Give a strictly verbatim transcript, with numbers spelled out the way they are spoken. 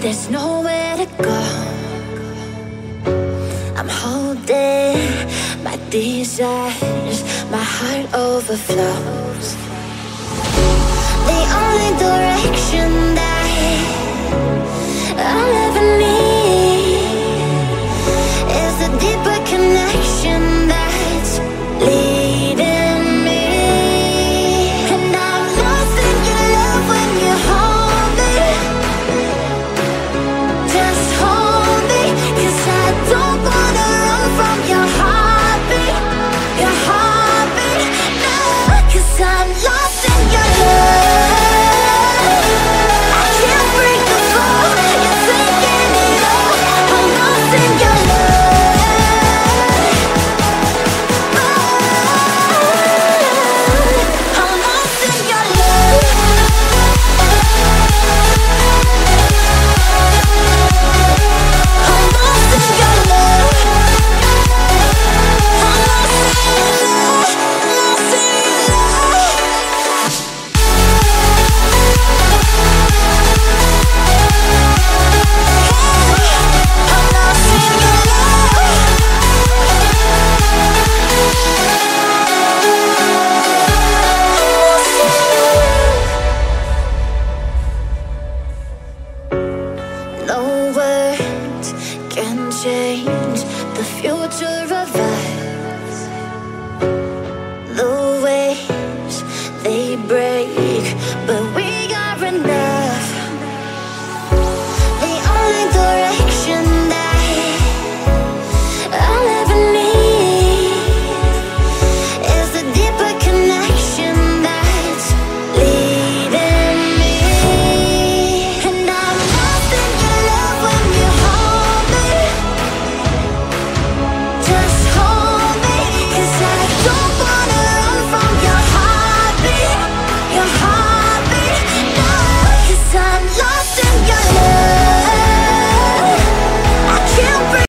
there's nowhere to go. I'm holding my desires, my heart overflows. The only direction that I'll ever need is a deeper connection that's leading me. And I'm lost in your love when you hold me. Just hold me, 'cause I don't wanna run from your heartbeat, your heartbeat, no. 'Cause I'm lost in your love. I can't break the fall, you're taking it all. I'm lost in your love. Oh, I'm lost in your love. I'm lost in your love. I'm lost in your love. Lost in your love. I'm lost in your love. No words can change the future of